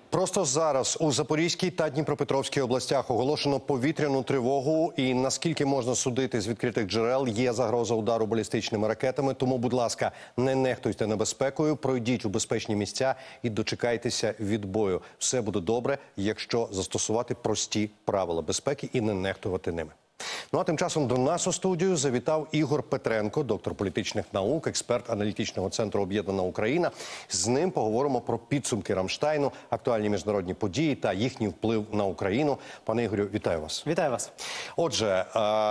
Просто зараз у Запорізькій та Дніпропетровській областях оголошено повітряну тривогу. І наскільки можна судити з відкритих джерел, є загроза удару балістичними ракетами. Тому, будь ласка, не нехтуйте небезпекою, пройдіть у безпечні місця і дочекайтеся відбою. Все буде добре, якщо застосувати прості правила безпеки і не нехтувати ними. Ну а тим часом до нас у студію завітав Ігор Петренко, доктор політичних наук, експерт аналітичного центру «Об'єднана Україна». З ним поговоримо про підсумки Рамштайну, актуальні міжнародні події та їхній вплив на Україну. Пане Ігорю, вітаю вас. Вітаю вас. Отже,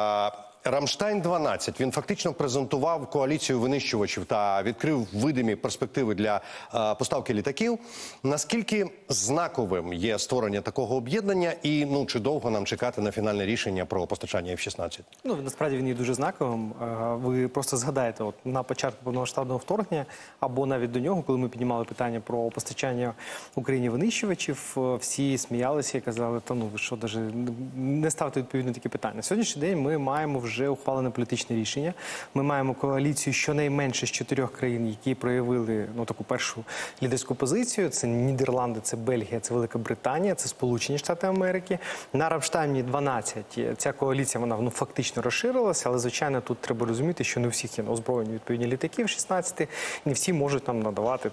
Рамштайн-12, він фактично презентував коаліцію винищувачів та відкрив видимі перспективи для поставки літаків. Наскільки знаковим є створення такого об'єднання і чи довго нам чекати на фінальне рішення про постачання F-16? Насправді він є дуже знаковим. Ви просто згадаєте, на початку повномасштабного вторгнення, або навіть до нього, коли ми піднімали питання про постачання Україні винищувачів, всі сміялися і казали, ви що, навіть не ставте відповідно такі питання. На сьогоднішній день ми маємо вже ухвалене політичне рішення. Ми маємо коаліцію щонайменше з 4 країн, які проявили таку першу лідерську позицію. Це Нідерланди, це Бельгія, це Велика Британія, це Сполучені Штати Америки. На Рамштайні-12 ця коаліція, вона фактично розширилася, але, звичайно, тут треба розуміти, що не у всіх є озброєні відповідні літаки F-16, не всі можуть надавати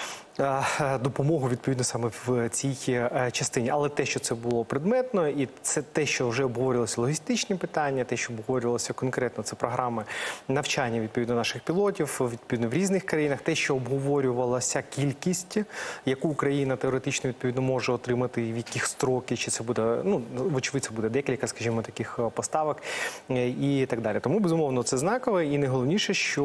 допомогу відповідно саме в цій частині. Але те, що це було предметно, і це те, що вже обговорювалися логістичні питання, те, що обговорювалося конкретно, це програми навчання відповідно наших пілотів, відповідно в різних країнах, те, що обговорювалася кількість, яку Україна теоретично відповідно може отримати, і в яких строки, чи це буде, вочевидь, це буде декілька, скажімо, таких поставок і так далі. Тому, безумовно, це знакове, і найголовніше, що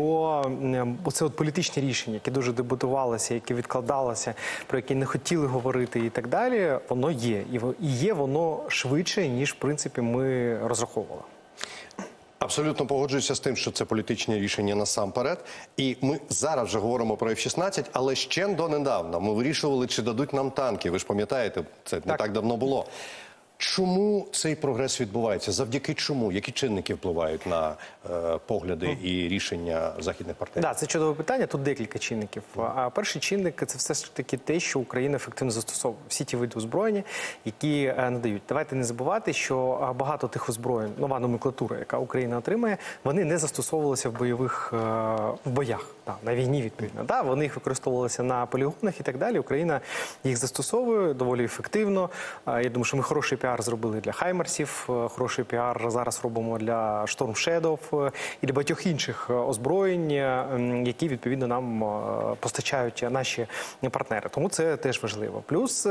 оце політичне рішення, яке дуже дебатувалося, яке відкладалося, про яке не хотіли говорити і так далі, воно є. І є воно швидше, ніж, в принципі, ми розраховували. Абсолютно погоджуюся з тим, що це політичне рішення насамперед. І ми зараз вже говоримо про F-16, але ще донедавна ми вирішували, чи дадуть нам танки. Ви ж пам'ятаєте, це не так давно було. Чому цей прогрес відбувається? Завдяки чому? Які чинники впливають на погляди і рішення західних партнерів? Так, це чудове питання. Тут декілька чинників. А перший чинник – це все ж таки те, що Україна ефективно застосовує всі ті види озброєння, які надають. Давайте не забувати, що багато тих озброєнь, нова номенклатура, яка Україна отримує, вони не застосовувалися в боях, на війні відповідно. Вони їх використовувалися на полігонах і так далі. Україна їх застосовує доволі ефективно. Я думаю, що ми хороший піар зробили для Хаймерсів, хороший піар зараз робимо для Storm Shadow і для багатьох інших озброєнь, які відповідно нам постачають наші партнери. Тому це теж важливо. Плюс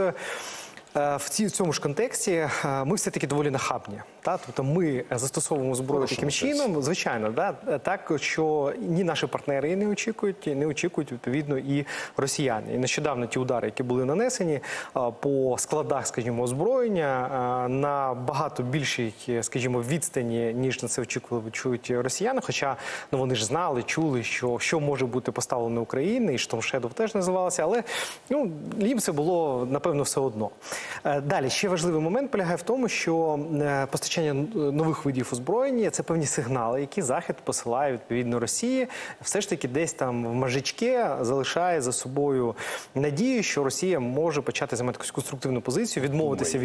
в цьому ж контексті ми все-таки доволі нахабні. Тобто ми застосовуємо зброю таким чином, звичайно, так, що ні наші партнери її не очікують відповідно і росіяни. І нещодавно ті удари, які були нанесені по складах, скажімо, озброєння на багато більшій, скажімо, відстані, ніж на це очікують росіяни, хоча вони ж знали, чули, що може бути поставлено Україні, і Storm Shadow теж називалося, але їм це було, напевно, все одно. Далі, ще важливий момент полягає в тому, що постачання нових видів озброєння – це певні сигнали, які Захід посилає відповідно Росії. Все ж таки десь там в межички залишає за собою надію, що Росія може почати займати якусь конструктивну позицію, відмовитися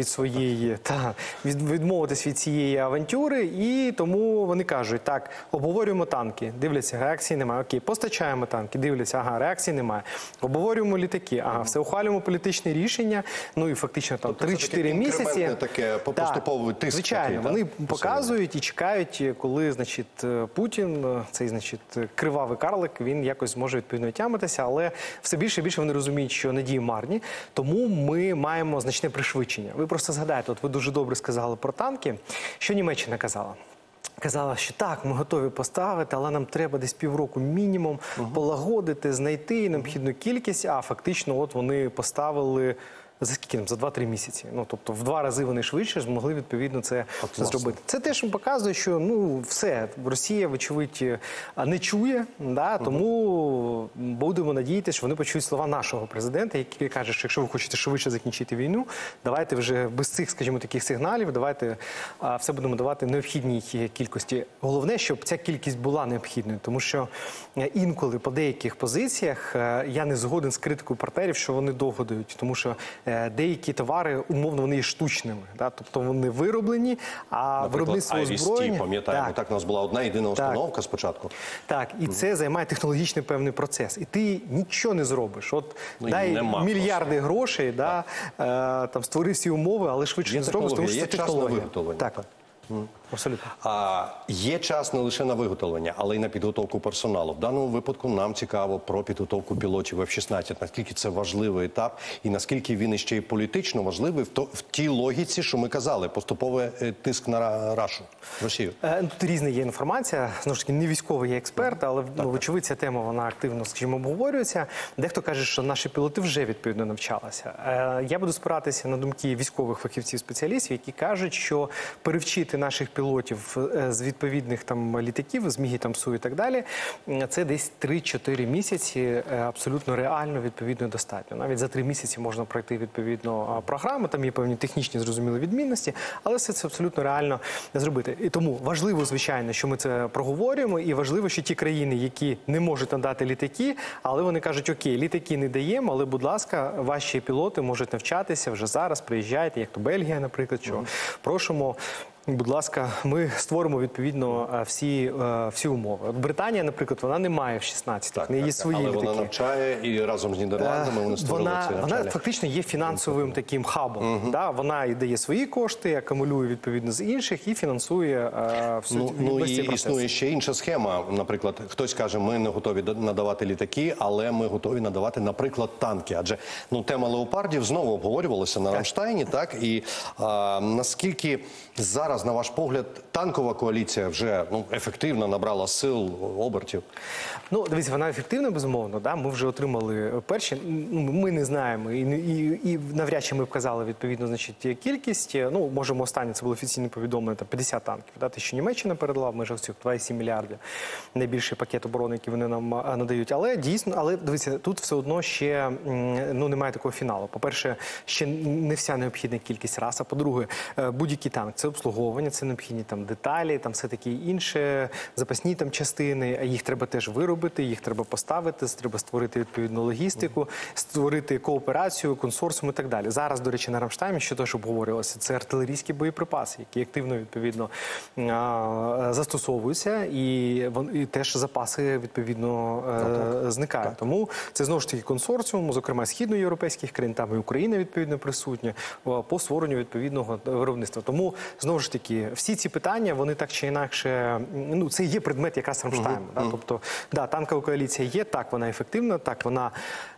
від цієї авантюри, і тому вони кажуть, так, обговорюємо танки, дивляться, реакції немає, окей, постачаємо танки, дивляться, реакції немає, обговорюємо літаки, все, ухвалюємо політичне рішення, і фактично 3-4 місяці. Таке поступовий тиск. Звичайно, вони показують і чекають, коли, Путін, цей, кривавий карлик, він якось зможе відповідно тямитися, але все більше і більше вони розуміють, що надії марні, тому ми маємо значне пришвидшення. Ви просто згадаєте, ви дуже добре сказали про танки, що Німеччина казала. Казала, що так, ми готові поставити, але нам треба десь півроку мінімум полагодити, знайти необхідну кількість, а фактично вони поставили за скільки там? За 2-3 місяці. Тобто в 2 рази вони швидше змогли відповідно це зробити. Це теж показує, що все, Росія, вочевидь, не чує, тому будемо надіятися, що вони почують слова нашого президента, який каже, що якщо ви хочете швидше закінчити війну, давайте вже без цих, скажімо, таких сигналів, давайте все будемо давати необхідній кількості. Головне, щоб ця кількість була необхідною, тому що інколи по деяких позиціях я не згоден з критикою партнерів, що вони довго дають, тому що деякі товари, умовно, вони є штучними. Да? Тобто вони вироблені, а виробництво озброєння... Пам'ятаємо, так, у нас була одна єдина установка спочатку. Так, і це займає технологічний певний процес. І ти нічого не зробиш. От дай мільярди грошей, там створи всі умови, але швидше не зробиш, тому що це технологія. Так. Абсолютно. Є час не лише на виготовлення, але й на підготовку персоналу. В даному випадку нам цікаво про підготовку пілотів F-16. Наскільки це важливий етап і наскільки він іще й політично важливий в тій логіці, що ми казали, поступовий тиск на Росію. Тут різна є інформація. Знову ж таки, не військовий, я експерт, але вочевидь ця тема, вона активно, скажімо, обговорюється. Дехто каже, що наші пілоти вже відповідно навчалися. Я буду спиратися на думки військових фахівців-спеціалістів, які кажуть, що перевчити наших пілотів з відповідних там літаків, з Мігі, там Су і так далі, це десь 3-4 місяці абсолютно реально, відповідно, достатньо. Навіть за 3 місяці можна пройти відповідно програму, там є певні технічні, зрозумілі відмінності, але все це абсолютно реально зробити. І тому важливо, звичайно, що ми це проговорюємо, і важливо, що ті країни, які не можуть надати літаки, але вони кажуть, окей, літаки не даємо, але, будь ласка, ваші пілоти можуть навчатися вже зараз, приїжджайте, як то Бельгія, наприклад, що просимо. Будь ласка, ми створимо відповідно всі умови. От Британія, наприклад, вона не має F-16, в неї є свої літаки. Але вона навчає і разом з Нідерландами вони створили ці навчання. Вона фактично є фінансовим таким хабом. Вона і дає свої кошти, акумулює відповідно з інших і фінансує всю і існує ще інша схема. Наприклад, хтось каже, ми не готові надавати літаки, але ми готові надавати, наприклад, танки. Адже тема леопардів знову обговорювалася на Рамштайні, так? І наскільки зараз, на ваш погляд, танкова коаліція вже ефективно набрала сил, обертів? Дивіться, вона ефективна, безумовно. Да? Ми вже отримали перші. Ми не знаємо. І навряд чи ми вказали відповідно, значить, кількість. Можемо останнє, це було офіційне повідомлення, 50 танків. Да? Те, що Німеччина передала в межах цих 2,7 мільярдів. Найбільший пакет оборони, який вони нам надають. Але дійсно, дивіться, тут все одно ще немає такого фіналу. По-перше, ще не вся необхідна кількість раз. А по-друге, будь-який танк – це обслуговування, це необхідні там деталі, там все таке інше, запасні там частини, а їх треба теж виробити, їх треба поставити, треба створити відповідну логістику, створити кооперацію, консорціум і так далі. Зараз, до речі, на Рамштайні, що теж обговорювалося, це артилерійські боєприпаси, які активно, відповідно, застосовуються, і теж запаси, відповідно, зникають. Тому це, знову ж таки, консорціум, зокрема, східноєвропейських країн, там і Україна, відповідно, присутня, по створенню відповідного виробництва. Тому, знову ж таки, всі ці питання, вони так чи інакше, це є предмет якраз Рамштайну. Тобто, танкова коаліція є, так, вона ефективна, так, вона,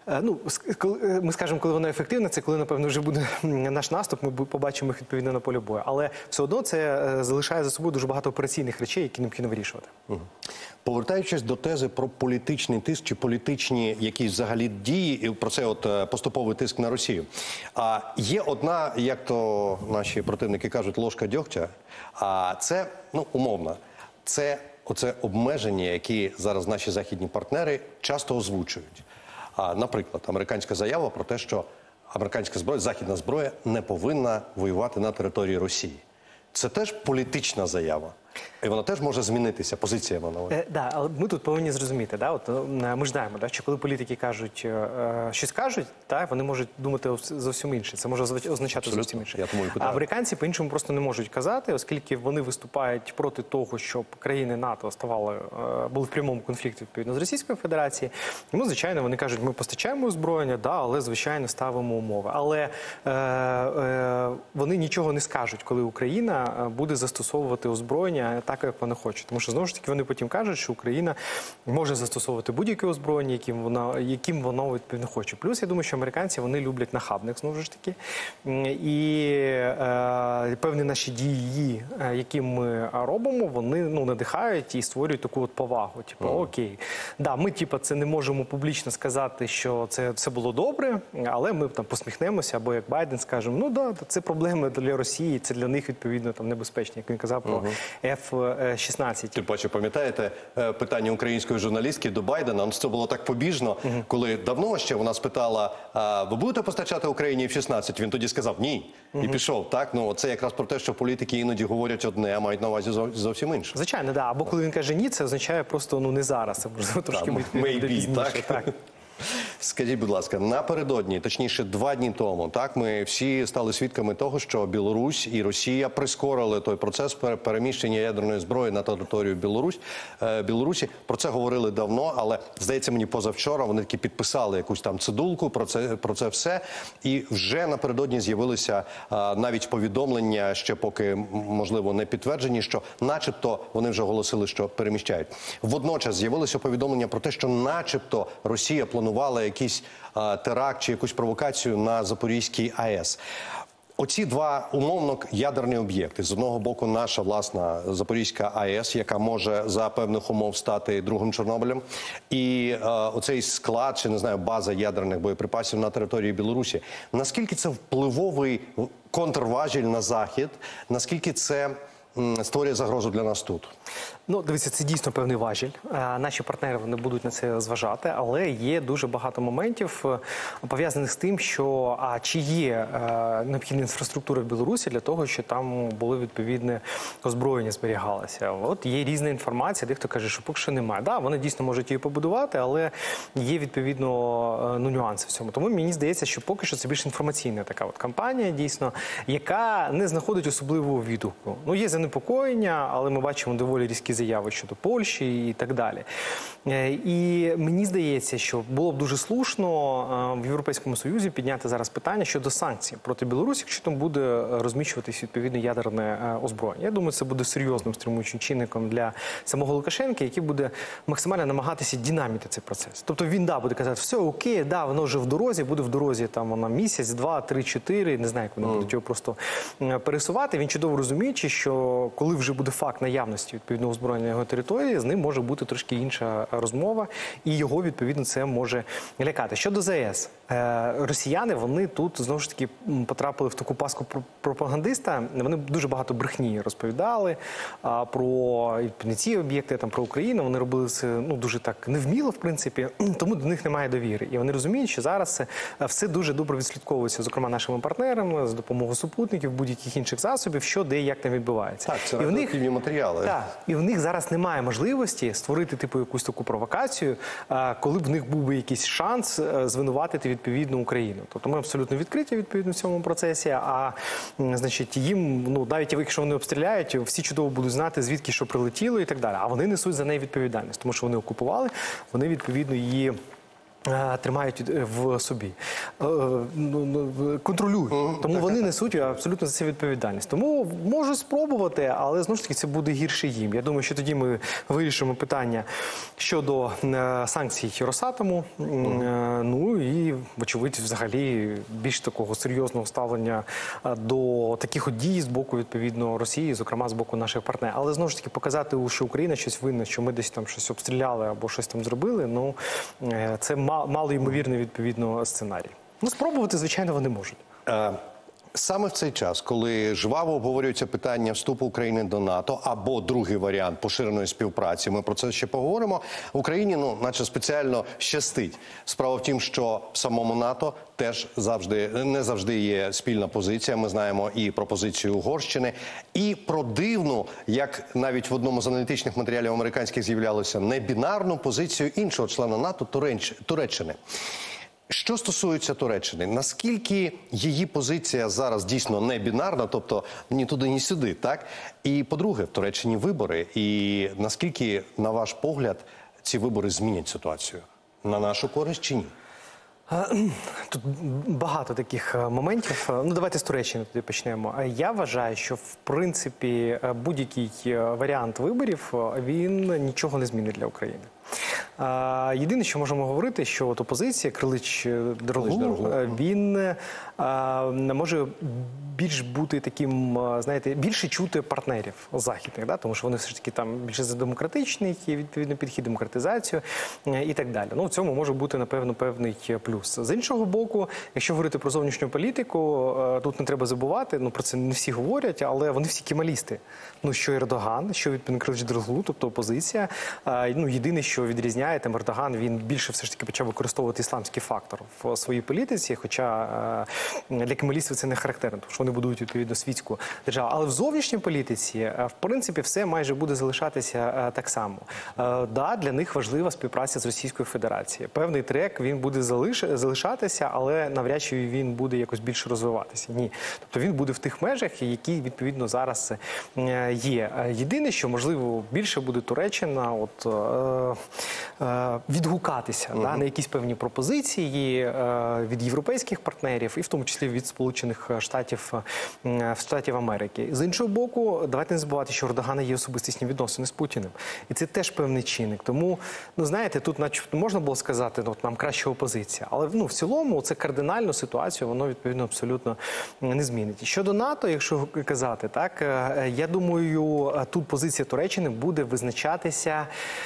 ми скажемо, коли вона ефективна, це коли, напевно, вже буде наш наступ, ми побачимо їх відповідно на полі бою. Але все одно це залишає за собою дуже багато операційних речей, які необхідно вирішувати. Повертаючись до тези про політичний тиск чи політичні якісь взагалі дії, і про це поступовий тиск на Росію. Є одна, як то наші противники кажуть, ложка дьогтя, а це, умовно, це оце обмеження, які зараз наші західні партнери часто озвучують. Наприклад, американська заява про те, що американська зброя, західна зброя не повинна воювати на території Росії. Це теж політична заява. І вона теж може змінитися, позиція вона. Але ми тут повинні зрозуміти, ми ж знаємо, що коли політики кажуть, щось кажуть, вони можуть думати зовсім інше. Це може означати зовсім інше. А американці по-іншому просто не можуть казати, оскільки вони виступають проти того, щоб країни НАТО були в прямому конфлікті відповідно з Російською Федерацією. Тому, звичайно, вони кажуть, ми постачаємо озброєння, але, звичайно, ставимо умови. Але вони нічого не скажуть, коли Україна буде застосовувати озброєння так, як вони хочуть. Тому що, знову ж таки, вони потім кажуть, що Україна може застосовувати будь-яке озброєння, яким вона відповідно хоче. Плюс, я думаю, що американці, вони люблять нахабних, знову ж таки. І певні наші дії, які ми робимо, вони надихають і створюють таку повагу. Окей, ми це не можемо публічно сказати, що це все було добре, але ми там посміхнемося, або як Байден скажемо, це проблеми для Росії, це для них, відповідно, небезпечні, як він казав про F-16. Тим паче, пам'ятаєте питання української журналістки до Байдена? Це було так побіжно, коли давно ще вона спитала, ви будете постачати Україні F-16? Він тоді сказав ні. І пішов. Це якраз про те, що політики іноді говорять одне, а мають на увазі зовсім інше. Звичайно, або коли він каже ні, це означає просто не зараз. Це можливо трошки пізніше. Так. Скажіть, будь ласка, напередодні, точніше 2 дні тому, так, ми всі стали свідками того, що Білорусь і Росія прискорили той процес переміщення ядерної зброї на територію Білорусі. Про це говорили давно, але, здається мені, позавчора вони таки підписали якусь там цидулку про це все. І вже напередодні з'явилися навіть повідомлення, ще поки, можливо, не підтверджені, що начебто вони вже оголосили, що переміщають. Водночас з'явилося повідомлення про те, що начебто Росія планувала якийсь теракт чи якусь провокацію на Запорізькій АЕС. Оці 2 умовно ядерні об'єкти. З одного боку, наша власна Запорізька АЕС, яка може за певних умов стати другим Чорнобилем. І оцей склад, чи, не знаю, база ядерних боєприпасів на території Білорусі. Наскільки це впливовий контрважіль на Захід? Наскільки це створює загрозу для нас тут? Ну, дивіться, це дійсно певний важіль. Наші партнери вони будуть на це зважати, але є дуже багато моментів, пов'язаних з тим, що чи є необхідна інфраструктура в Білорусі для того, щоб там були відповідне озброєння зберігалося. От є різна інформація, дехто каже, що поки що немає. Да, вони дійсно можуть її побудувати, але є відповідно нюанси в цьому. Тому мені здається, що поки що це більш інформаційна така от кампанія, дійсно, яка не знаходить особливого відгуку. Ну, є занепокоєння, але ми бачимо доволі різкі заяви щодо Польщі і так далі. І мені здається, що було б дуже слушно в Європейському Союзі підняти зараз питання щодо санкцій проти Білорусі, якщо там буде розміщуватись відповідне ядерне озброєння. Я думаю, це буде серйозним стримуючим чинником для самого Лукашенка, який буде максимально намагатися динаміти цей процес. Тобто він, буде казати, все окей, воно вже в дорозі, буде в дорозі там вона місяць, 2, 3, 4, не знаю, як вони будуть його просто пересувати. Він чудово розуміючи, що коли вже буде факт наявності відповідного озброєння на його території, з ним може бути трошки інша розмова, і його, відповідно, це може лякати. Щодо ЗАЕС, росіяни, вони тут, знову ж таки, потрапили в таку паску пропагандиста, вони дуже багато брехні розповідали про ці об'єкти, про Україну, вони робили це дуже так невміло, в принципі, тому до них немає довіри. І вони розуміють, що зараз це все дуже добре відслідковується, зокрема, нашими партнерами, з допомогою супутників, будь-яких інших засобів, що, де і як там відбувається. Так, це радіоактивні матеріали. Так, і в них зараз немає можливості створити якусь таку провокацію, коли б в них був би якийсь шанс звинуватити відповідно Україну. Тобто ми абсолютно відкриті відповідно в цьому процесі, а значить їм, навіть якщо вони обстріляють, всі чудово будуть знати, звідки що прилетіло і так далі. А вони несуть за неї відповідальність, тому що вони окупували, вони відповідно її тримають в собі, контролюють. Тому вони несуть абсолютно за це відповідальність. Тому можуть спробувати, але знову ж таки це буде гірше їм. Я думаю, що тоді ми вирішимо питання щодо санкцій Росатому, і, вочевидь, взагалі більш такого серйозного ставлення до таких дій з боку, відповідно, Росії, зокрема, з боку наших партнерів. Але, знову ж таки, показати, що Україна щось винна, що ми десь там щось обстріляли або щось там зробили, це мало ймовірний, відповідно, сценарій. Спробувати, звичайно, вони можуть. Саме в цей час, коли жваво обговорюється питання вступу України до НАТО або другий варіант поширеної співпраці, ми про це ще поговоримо, в Україні, наче спеціально щастить. Справа в тім, що в самому НАТО теж не завжди є спільна позиція. Ми знаємо і про позицію Угорщини, і про дивну, як навіть в одному з аналітичних матеріалів американських з'являлося, небінарну позицію іншого члена НАТО Туреччини. Що стосується Туреччини, наскільки її позиція зараз дійсно не бінарна, тобто ні туди, ні сюди, так? І, по-друге, в Туреччині вибори. І наскільки, на ваш погляд, ці вибори змінять ситуацію? На нашу користь чи ні? Тут багато таких моментів. Давайте з Туреччини тоді почнемо. Я вважаю, що, в принципі, будь-який варіант виборів, він нічого не змінить для України. Єдине, що можемо говорити, що опозиція, Крилич-Дрогу, він може більш бути таким, знаєте, більше чути партнерів західних, тому що вони все ж таки там більше за демократичний, відповідно, підхід, демократизацію і так далі. В цьому може бути, напевно, певний плюс. З іншого боку, якщо говорити про зовнішню політику, тут не треба забувати, про це не всі говорять, але вони всі кемалісти. Що Ердоган, що відповідно Крилич-Дрогу, тобто опозиція. Єдине, що відрізняє, там Ердоган, він більше все ж таки почав використовувати ісламський фактор в своїй політиці, хоча для кемалістів це не характерно, тому що вони будують відповідно світську державу. Але в зовнішній політиці, в принципі, все майже буде залишатися так само. Да, для них важлива співпраця з Російською Федерацією. Певний трек, він буде залишатися, але навряд чи він буде якось більше розвиватися. Ні. Тобто він буде в тих межах, які, відповідно, зараз є. Єдине, що, можливо, більше буде Туреччина відгукатися да, на якісь певні пропозиції від європейських партнерів, і в тому числі від Сполучених Штатів Америки. З іншого боку, давайте не забувати, що у Ердогана є особистісні відносини з Путіним. І це теж певний чинник. Тому, знаєте, тут начебто можна було сказати, нам краща опозиція. Але в цілому це кардинальну ситуацію, воно, відповідно, абсолютно не змінить. Щодо НАТО, якщо казати, так, я думаю, тут позиція Туреччини буде визначатися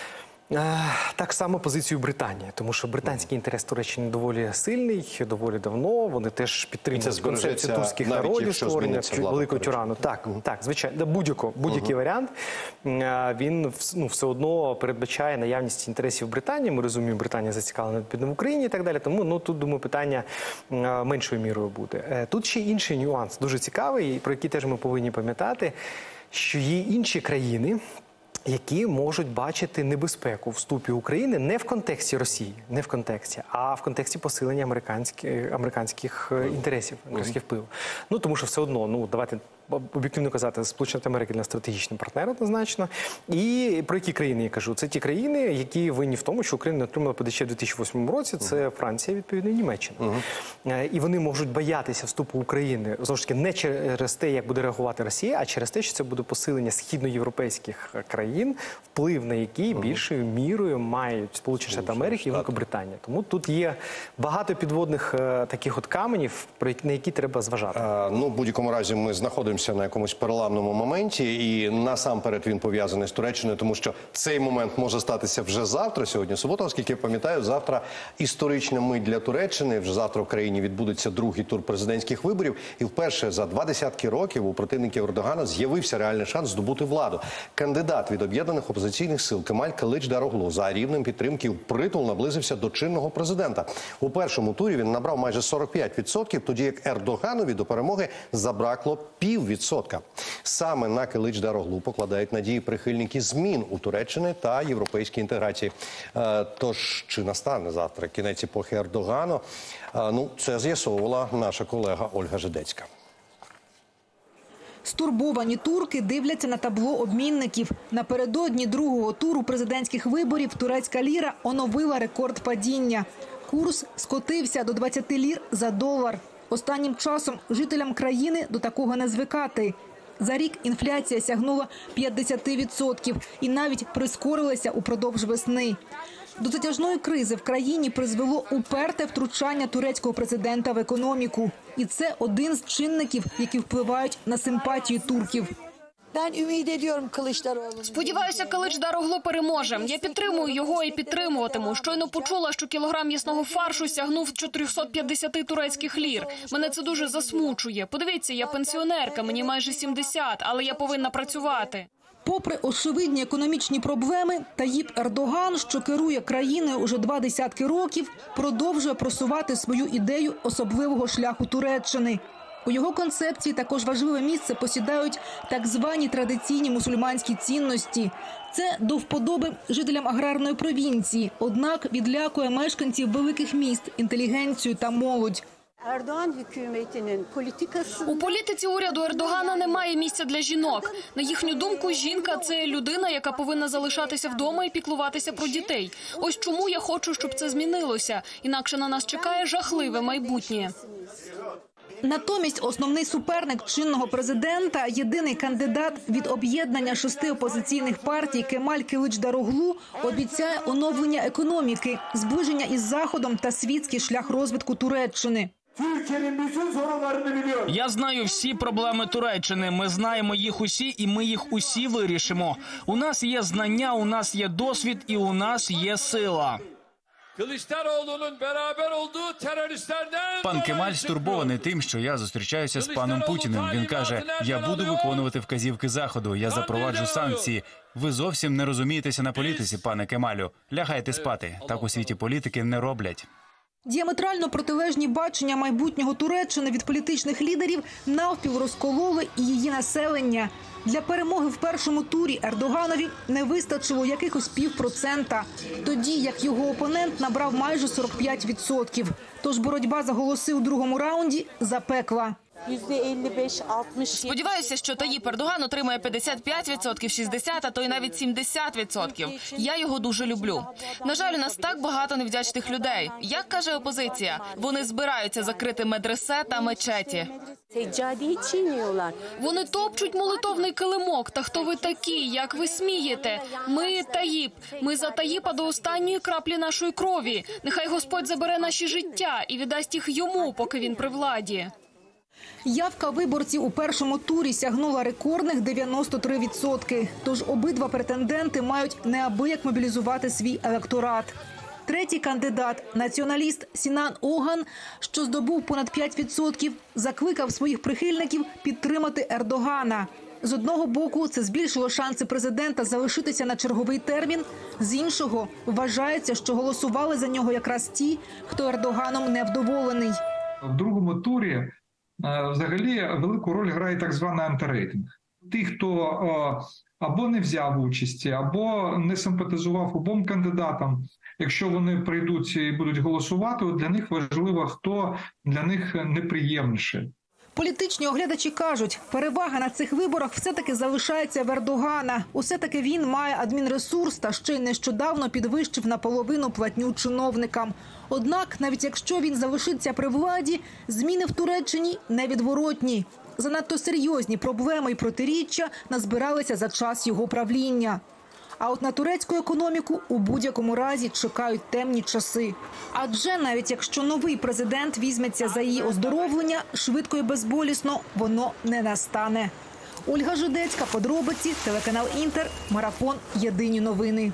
так само позицію Британії, тому що британський інтерес Туреччини доволі сильний, доволі давно. Вони теж підтримують концепцію турських народів, створення великого тирану. Так, звичайно, будь-який варіант, він все одно передбачає наявність інтересів Британії. Ми розуміємо, Британія зацікавлена в Україні і так далі. Тому тут, думаю, питання меншою мірою буде. Тут ще інший нюанс, дуже цікавий, про який теж ми повинні пам'ятати, що є інші країни, які можуть бачити небезпеку вступі України не в контексті Росії, не в контексті, а в контексті посилення американських інтересів, американських впливу. Тому що все одно, давайте об'єктивно казати, Сполучені Штати Америки для стратегічний партнер однозначно. І про які країни я кажу? Це ті країни, які винні в тому, що Україна не отримала ПДЧ в 2008 році. Це Франція, відповідно, і Німеччина. І вони можуть боятися вступу України, знову ж таки, не через те, як буде реагувати Росія, а через те, що це буде посилення східноєвропейських країн, вплив на які більшою мірою мають Сполучені Штати Америки і Великобританія. Тому тут є багато підводних таких от каменів, на які треба зважати. В будь-якому разі ми знаходимося на якомусь переламному моменті, і насамперед він пов'язаний з Туреччиною, тому що цей момент може статися вже завтра, сьогодні субота, оскільки я пам'ятаю, завтра історична мить для Туреччини, вже завтра в країні відбудеться другий тур президентських виборів, і вперше за 20 років у противників Ердогана з'явився реальний шанс здобути владу. Кандидат від об'єднаних опозиційних сил Кемаль Килич-Дароглу за рівнем підтримки впритул наблизився до чинного президента. У першому турі він набрав майже 45%, тоді як Ердоганові до перемоги забракло 0,5%. Саме на Килич-Дароглу покладають надії прихильники змін у Туреччині та європейській інтеграції. Тож, чи настане завтра кінець епохи Ердогану? Це з'ясовувала наша колега Ольга Жидецька. Стурбовані турки дивляться на табло обмінників. Напередодні другого туру президентських виборів турецька ліра оновила рекорд падіння. Курс скотився до 20 лір за долар. Останнім часом жителям країни до такого не звикати. За рік інфляція сягнула 50% і навіть прискорилася упродовж весни. До затяжної кризи в країні призвело уперте втручання турецького президента в економіку. І це один з чинників, які впливають на симпатію турків. Сподіваюся, Килич-Дароглу переможе. Я підтримую його і підтримуватиму. Щойно почула, що кілограм м'ясного фаршу сягнув 450 турецьких лір. Мене це дуже засмучує. Подивіться, я пенсіонерка, мені майже 70, але я повинна працювати. Попри очевидні економічні проблеми, Таїп Ердоган, що керує країною уже 20 років, продовжує просувати свою ідею особливого шляху Туреччини. У його концепції також важливе місце посідають так звані традиційні мусульманські цінності. Це до вподоби жителям аграрної провінції, однак відлякує мешканців великих міст, інтелігенцію та молодь. У політиці уряду Ердогана немає місця для жінок. На їхню думку, жінка – це людина, яка повинна залишатися вдома і піклуватися про дітей. Ось чому я хочу, щоб це змінилося. Інакше на нас чекає жахливе майбутнє. Натомість основний суперник чинного президента, єдиний кандидат від об'єднання 6 опозиційних партій Кемаль Килич-Дароглу обіцяє оновлення економіки, зближення із Заходом та світський шлях розвитку Туреччини. Я знаю всі проблеми Туреччини, ми знаємо їх усі і ми їх усі вирішимо. У нас є знання, у нас є досвід і у нас є сила. Kılıçdaroğlu'nun beraber olduğu teröristlerden... Пан Кемаль стурбований тим, що я зустрічаюся з паном Путіним. Він каже, я буду виконувати вказівки Заходу, я запроваджу санкції. Ви зовсім не розумієтеся на політиці, пане Кемалю. Лягайте спати. Так у світі політики не роблять. Діаметрально протилежні бачення майбутнього Туреччини від політичних лідерів навпіл розкололи і її населення. Для перемоги в першому турі Ердоганові не вистачило якихось 0,5%, тоді як його опонент набрав майже 45%. Тож боротьба за голоси у другому раунді запекла. Сподіваюся, що Таїп Ердоган отримає 55%, 60%, а то й навіть 70%. Я його дуже люблю. На жаль, у нас так багато невдячних людей. Як каже опозиція, вони збираються закрити медресе та мечеті. Вони топчуть молитовний килимок. Та хто ви такі? Як ви смієте? Ми Таїп. Ми за Таїпа до останньої краплі нашої крові. Нехай Господь забере наші життя і віддасть їх йому, поки він при владі. Явка виборців у першому турі сягнула рекордних 93%. Тож обидва претенденти мають неабияк мобілізувати свій електорат. Третій кандидат, націоналіст Сінан Оган, що здобув понад 5%, закликав своїх прихильників підтримати Ердогана. З одного боку, це збільшило шанси президента залишитися на черговий термін. З іншого, вважається, що голосували за нього якраз ті, хто Ердоганом невдоволений. В другому турі взагалі велику роль грає так званий антирейтинг. Ті, хто або не взяв участі, або не симпатизував обом кандидатам, якщо вони прийдуть і будуть голосувати, для них важливо, хто для них неприємніший. Політичні оглядачі кажуть, перевага на цих виборах все-таки залишається в Ердогана. Усе-таки він має адмінресурс та ще й нещодавно підвищив наполовину платню чиновникам. Однак, навіть якщо він залишиться при владі, зміни в Туреччині невідворотні. Занадто серйозні проблеми і протиріччя назбиралися за час його правління. А от на турецьку економіку у будь-якому разі чекають темні часи. Адже навіть якщо новий президент візьметься за її оздоровлення, швидко і безболісно воно не настане. Ольга Жидецька, подробиці, телеканал Інтер, Марафон, Єдині новини.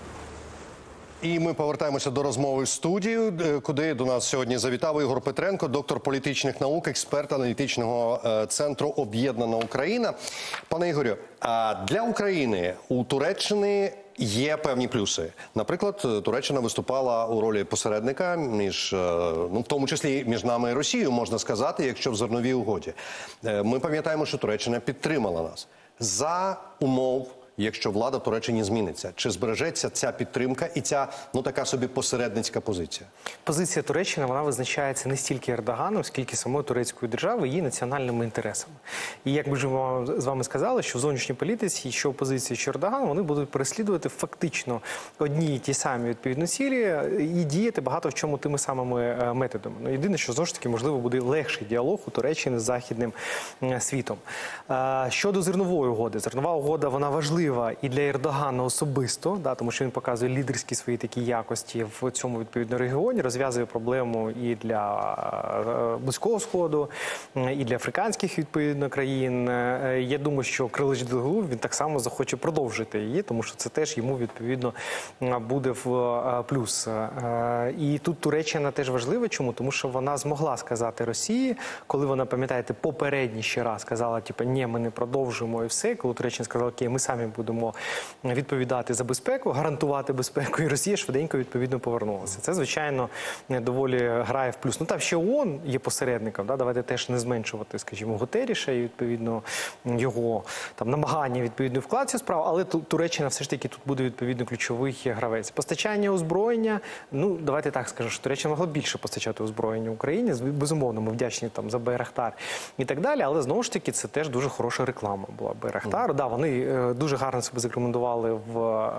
І ми повертаємося до розмови з студією, куди до нас сьогодні завітав Ігор Петренко, доктор політичних наук, експерт аналітичного центру «Об'єднана Україна». Пане Ігорю, для України у Туреччини є певні плюси. Наприклад, Туреччина виступала у ролі посередника між, в тому числі між нами і Росією, можна сказати, якщо в зерновій угоді. Ми пам'ятаємо, що Туреччина підтримала нас. За умов, якщо влада в Туреччині зміниться, чи збережеться ця підтримка і ця, така собі посередницька позиція? Позиція Туреччини, вона визначається не стільки Ердоганом, скільки самою турецькою державою, її національними інтересами. І як ми вже з вами сказали, що в зовнішній політиці, що опозиція, що Ердоган, вони будуть переслідувати фактично одні і ті самі відповідно цілі і діяти багато в чому тими самими методами. Єдине, що знову ж таки, можливо, буде легший діалог у Туреччини з західним світом. Щодо зернової угоди. Зернова угода, вона важлива і для Ердогана особисто, тому що він показує лідерські свої такі якості в цьому відповідно регіоні, розв'язує проблему і для Близького Сходу, і для африканських відповідно країн. Я думаю, що Киличдароглу він так само захоче продовжити її, тому що це теж йому відповідно буде в плюс. І тут Туреччина теж важлива. Чому? Тому що вона змогла сказати Росії, коли вона, пам'ятаєте, попередній ще раз сказала, ні, ми не продовжуємо і все, коли Туреччина сказала, окей, ми самі будемо відповідати за безпеку, гарантувати безпеку, і Росія швиденько відповідно повернулася. Це, звичайно, доволі грає в плюс. Там ще ООН є посередником, давайте теж не зменшувати, скажімо, Гутерріша і відповідно його намагання відповідно вклад в цю справу, але Туреччина все ж таки тут буде відповідно ключовий гравець. Постачання озброєння, давайте так скажу, що Туреччина могла більше постачати озброєння Україні, безумовно, ми вдячні за Байрактар і так далі, але знову ж таки це теж дуже хороша реклама була Байрактару. Вони дуже гарно себе зарекомендували в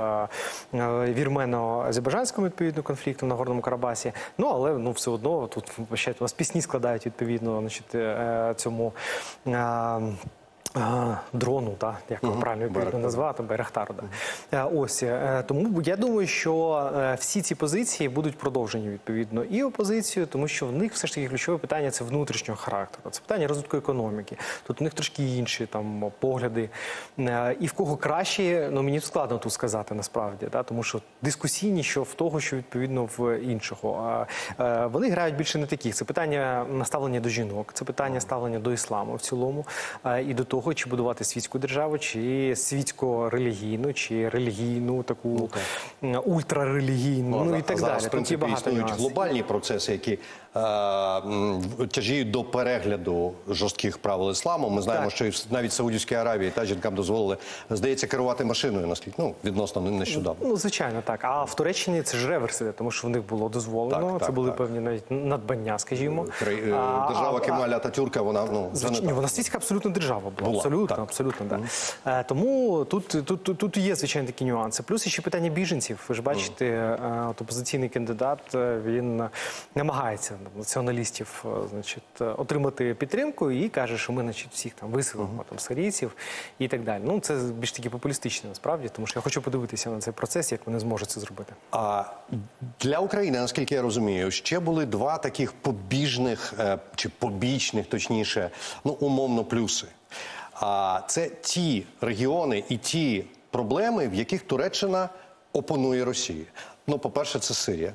вірмено-азербайджанському відповідно конфлікту на Горному Карабасі. Але все одно тут у нас пісні складають відповідно цьому дрону, так, як його правильно відповідно назвати, Байрактару. Да. Ось, тому я думаю, що всі ці позиції будуть продовжені відповідно і опозицією, тому що в них все ж таки ключове питання – це внутрішнього характеру, це питання розвитку економіки. Тут у них трошки інші там погляди. І в кого краще, ну мені складно тут сказати насправді, да, тому що дискусійні, що в того, що відповідно в іншого. Вони грають більше не таких. Це питання ставлення до жінок, це питання ставлення до ісламу в цілому і до того, чи будувати світську державу, чи світсько-релігійну, чи релігійну, таку ультрарелігійну, ну і так зараз, далі. в принципі, існують глобальні процеси, які тяжіють до перегляду жорстких правил ісламу. Ми знаємо, що навіть в Саудівській Аравії жінкам дозволили, здається, керувати машиною, наскільки, ну, відносно нещодавно. Ну, звичайно, так. А в Туреччині це ж реверс іде, тому що в них було дозволено, це були певні навіть надбання, скажімо. Держава Кемаля Ататюрка, вона, ну, вона світська абсолютно держава була. Абсолютно, да. Тому тут є, звичайно, такі нюанси. Плюс ще питання біженців. Ви ж бачите, опозиційний кандидат, він намагається націоналістів, значить, отримати підтримку і каже, що ми, значить, всіх там виселимо, там, сирійців і так далі. Ну, це більш таки популістично, насправді, тому що я хочу подивитися на цей процес, як вони зможуть це зробити. А для України, наскільки я розумію, ще були два таких побіжних, чи побічних, точніше, ну, умовно, плюси. А це ті регіони і ті проблеми, в яких Туреччина опонує Росії. Ну, по-перше, це Сирія.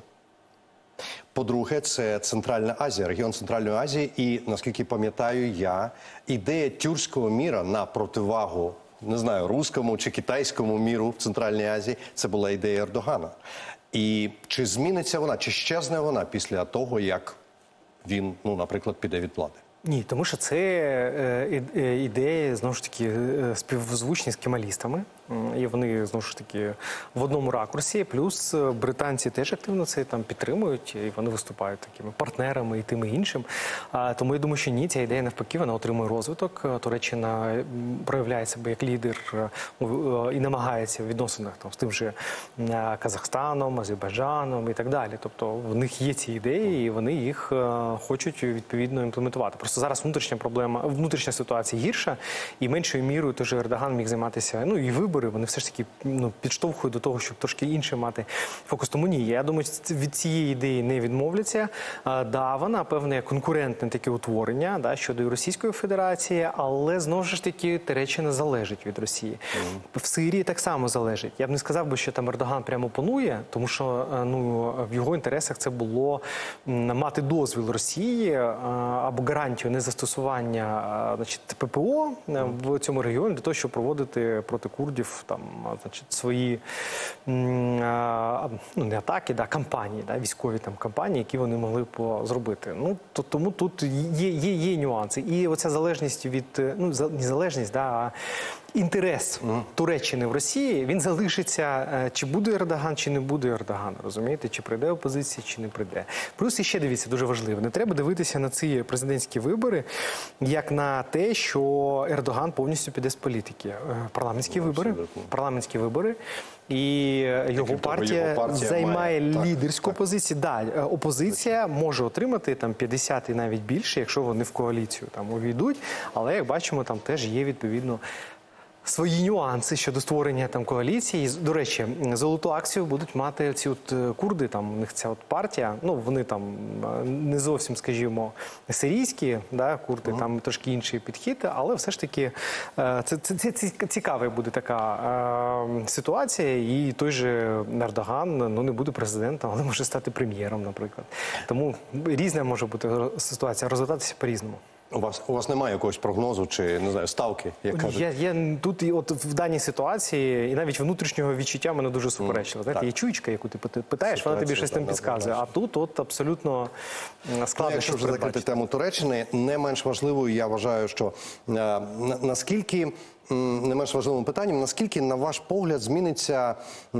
По-друге, це Центральна Азія, регіон Центральної Азії. І, наскільки пам'ятаю я, ідея тюркського міра на противагу, не знаю, руському чи китайському міру в Центральній Азії, це була ідея Ердогана. І чи зміниться вона, чи щезне вона після того, як він, ну, наприклад, піде від влади? Ні, тому що це ідеї, знову ж таки, співзвучні з кемалістами. І вони, знову ж таки, в одному ракурсі. Плюс британці теж активно це там підтримують, і вони виступають такими партнерами і тим і іншим. Тому я думаю, що ні, ця ідея навпаки, вона отримує розвиток. Туреччина проявляє себе як лідер і намагається в відносинах там, з тим же Казахстаном, Азербайджаном і так далі. Тобто в них є ці ідеї, і вони їх хочуть відповідно імплементувати. Просто зараз внутрішня ситуація гірша, і меншою мірою теж Ердоган міг займатися, ну і вибори, вони все ж таки, ну, підштовхують до того, щоб трошки інше мати фокус. Тому ні, я думаю, від цієї ідеї не відмовляться. Да, вона певне конкурентне таке утворення, да, щодо і Російської Федерації, але знову ж таки Туреччина залежить від Росії. В Сирії так само залежить. Я б не сказав би, що там Ердоган прямо панує, тому що, ну, в його інтересах це було мати дозвіл Росії або гарантію незастосування, значить, ППО в цьому регіоні для того, щоб проводити проти курдів там, значить, свої ну, не атаки, да, кампанії, да, військові там кампанії, які вони могли б зробити. Ну, тому тут є нюанси. І оця залежність від, ну, не залежність, да, а інтерес Туреччини в Росії, він залишиться, чи буде Ердоган, чи не буде Ердоган, розумієте? Чи прийде опозиція, чи не прийде. Плюс іще, дивіться, дуже важливо, не треба дивитися на ці президентські вибори, як на те, що Ердоган повністю піде з політики. Парламентські вибори, і його партія займає лідерську позицію. Да, опозиція може отримати там 50 і навіть більше, якщо вони в коаліцію там увійдуть, але, як бачимо, там теж є відповідно свої нюанси щодо створення там коаліції. До речі, золоту акцію будуть мати ці от курди, там у них ця от партія, ну вони там не зовсім, скажімо, сирійські, да, курди, там трошки інший підхід, але все ж таки це цікава буде така ситуація, і той же Ердоган, ну, не буде президентом, але може стати прем'єром, наприклад. Тому різна може бути ситуація, розвиватися по-різному. У вас немає якогось прогнозу чи, не знаю, ставки, як кажуть? Я тут от в даній ситуації, і навіть внутрішнього відчуття мене дуже суперечливо. Знаєте, є чуйка, яку ти питаєш, вона тобі щось там підказує. А тут от абсолютно складно. Якщо вже закрити тему Туреччини, не менш важливою, я вважаю, що наскільки, не менш важливим питанням, наскільки, на ваш погляд, зміниться,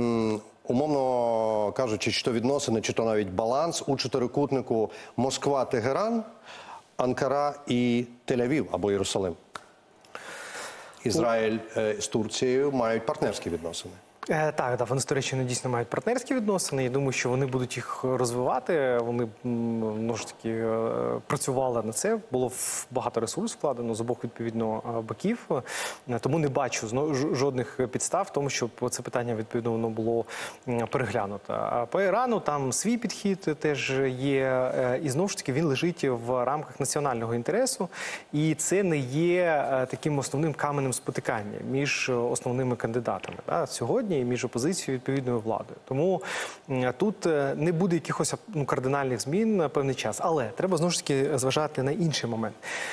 умовно кажучи, чи то відносини, чи то навіть баланс у чотирикутнику Москва-Тегеран, Анкара і Тель-Авів або Єрусалим. Ізраїль з Турцією мають партнерські відносини. Так, вони з Туреччиною дійсно мають партнерські відносини. Я думаю, що вони будуть їх розвивати. Вони ну ж таки працювали на це. Було багато ресурсів вкладено з обох відповідно боків. Тому не бачу жодних підстав в тому, щоб це питання відповідно воно було переглянуто. А по Ірану там свій підхід теж є. І знову ж таки він лежить в рамках національного інтересу. І це не є таким основним каменем спотикання між основними кандидатами сьогодні. Між опозицією і відповідною владою. Тому тут не буде якихось кардинальних змін на певний час. Але треба знову ж таки зважати на інший момент.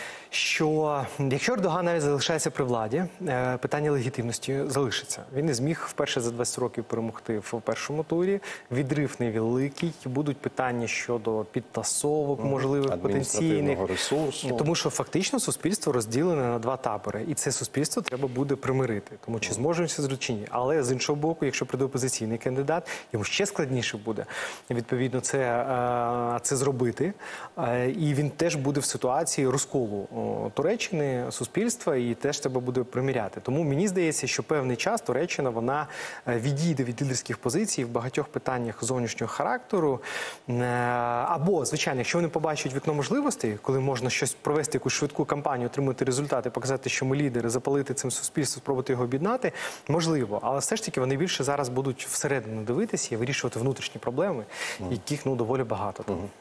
Що якщо Ердоган навіть залишається при владі, питання легітимності залишиться. Він не зміг вперше за 20 років перемогти в першому турі. Відрив невеликий. Будуть питання щодо підтасовок, можливих потенційних. Ресурсу. Тому що фактично суспільство розділене на два табори. І це суспільство треба буде примирити. Тому чи зможуть це зробити чи ні. Але з іншого боку, якщо прийде опозиційний кандидат, йому ще складніше буде відповідно це зробити. І він теж буде в ситуації розколу Туреччини, суспільства, і теж треба буде приміряти. Тому мені здається, що певний час Туреччина, вона відійде від лідерських позицій в багатьох питаннях зовнішнього характеру. Або, звичайно, якщо вони побачать вікно можливостей, коли можна щось провести, якусь швидку кампанію, отримати результати, показати, що ми лідери, запалити цим суспільство, спробувати його об'єднати, можливо. Але все ж таки вони більше зараз будуть всередину дивитися і вирішувати внутрішні проблеми, яких доволі багато.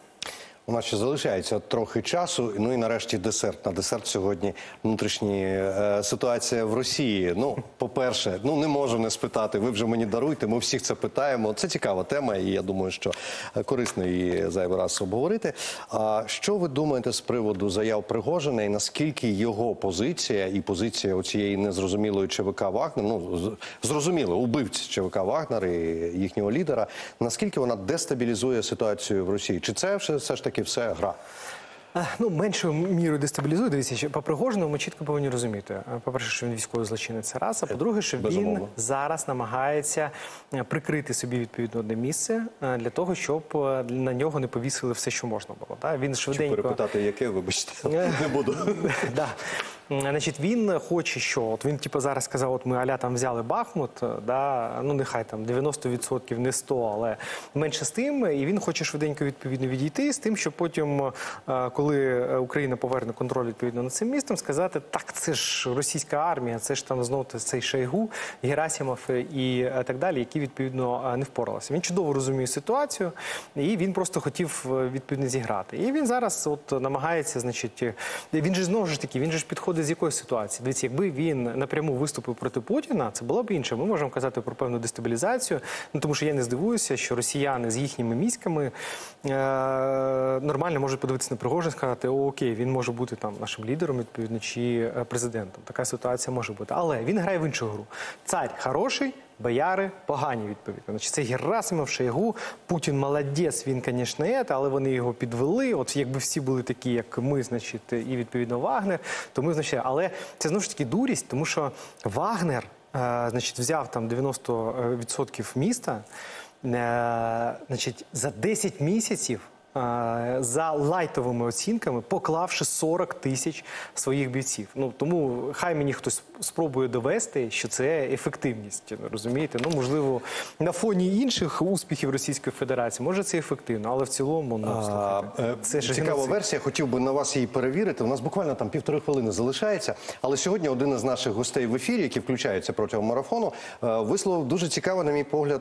У нас ще залишається трохи часу. Ну і нарешті десерт. На десерт сьогодні внутрішня ситуація в Росії. Ну, по-перше, не можу не спитати. Ви вже мені даруйте, ми всіх це питаємо. Це цікава тема, і я думаю, що корисно її зайвий раз обговорити. А що ви думаєте з приводу заяв Пригожина і наскільки його позиція і позиція оцієї незрозумілої ЧВК «Вагнер», зрозуміло, убивці ЧВК «Вагнер» і їхнього лідера, наскільки вона дестабілізує ситуацію в Росії? Чи це все ж таки все гра? Меншою мірою дестабілізує. Дивіться, що по Пригожину ми чітко повинні розуміти. По-перше, що він військовий злочинець, це раз. А по-друге, що він зараз намагається прикрити собі відповідно одне місце для того, щоб на нього не повісили все, що можна було. Він швиденько... Перепитати, яке, вибачте, не буду. Значить, він хоче, що він зараз сказав, ми аля там взяли Бахмут, нехай там 90%, не 100%, але менше з тим, і він хоче швиденько відповідно відійти з тим, щоб потім, коли Україна поверне контроль відповідно над цим містом, сказати, так, це ж російська армія, це ж там знову цей Шойгу, Герасимов і так далі, які відповідно не впоралися. Він чудово розуміє ситуацію, і він просто хотів відповідно зіграти. І він зараз намагається, значить, він же знову ж таки, він же підходить з якої ситуації? Дивіться, якби він напряму виступив проти Путіна, це було б інше. Ми можемо казати про певну дестабілізацію, тому що я не здивуюся, що росіяни з їхніми мізками нормально можуть подивитися на Пригожина і сказати, окей, він може бути там нашим лідером, відповідно, чи президентом. Така ситуація може бути. Але він грає в іншу гру. Цар хороший, бояри погані, відповідно. Значить, це Герасимов, Шойгу, Путін молодець, він, звісно, але вони його підвели. От якби всі були такі, як ми, значить, і відповідно Вагнер, то ми, значить, але це знову ж таки дурість, тому що Вагнер, значить, взяв там 90% міста, значить, за 10 місяців за лайтовими оцінками, поклавши 40 тисяч своїх бійців. Тому хай мені хтось спробує довести, що це ефективність, розумієте? Можливо, на фоні інших успіхів Російської Федерації, може це ефективно, але в цілому, це ж цікава версія, хотів би на вас її перевірити. У нас буквально там 1,5 хвилини залишається, але сьогодні один із наших гостей в ефірі, який включається протягом марафону, висловив дуже цікаво, на мій погляд,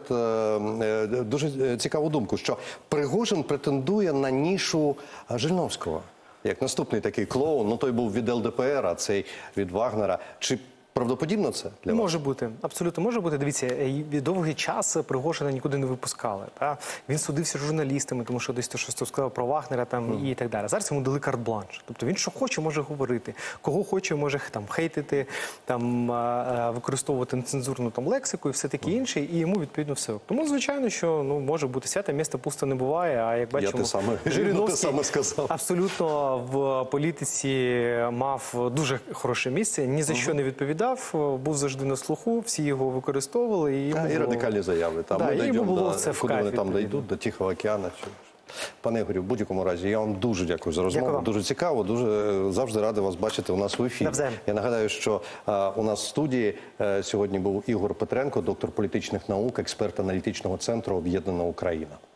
дуже цікаву думку, що Пригожин претендує на нішу Жириновського, як наступний такий клоун. Той був від ЛДПР, а цей від Вагнера. Чи правдоподібно це для вас? Може бути, абсолютно може бути. Дивіться, довгий час Пригожина нікуди не випускали. Він судився з журналістами, тому що десь то, що сказав про Вагнера і так далі. Зараз йому дали карт-бланш. Тобто він що хоче, може говорити. Кого хоче, може хейтити, використовувати нецензурну лексику і все таке інше, і йому відповідно все. Тому, звичайно, що може бути святе місце пусто не буває, а як бачимо, Жириновський абсолютно в політиці мав дуже хороше місце, ні за що не відповідав. Був завжди на слуху, всі його використовували. І радикальні заяви. Ми йому було це куди вони там дійдуть, до Тихого океану. Пане Ігорю, в будь-якому разі, я вам дуже дякую за розмову. Дякую вам. Дуже цікаво, дуже завжди радий вас бачити у нас у ефірі. Навзаєм. Я нагадаю, що у нас в студії сьогодні був Ігор Петренко, доктор політичних наук, експерт аналітичного центру «Об'єднана Україна».